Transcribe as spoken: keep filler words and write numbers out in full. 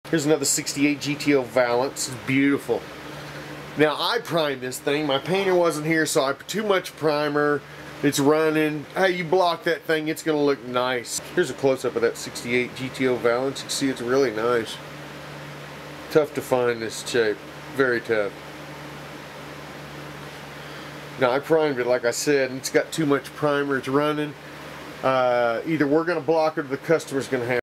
Here's another sixty-eight G T O Valance. It's beautiful. Now I primed this thing. My painter wasn't here, so I put too much primer. It's running. Hey, you block that thing, it's gonna look nice. Here's a close-up of that sixty-eight G T O Valance. You can see it's really nice. Tough to find this shape. Very tough. Now I primed it, like I said, and it's got too much primer. It's running. Uh, either we're gonna block it or the customer's gonna have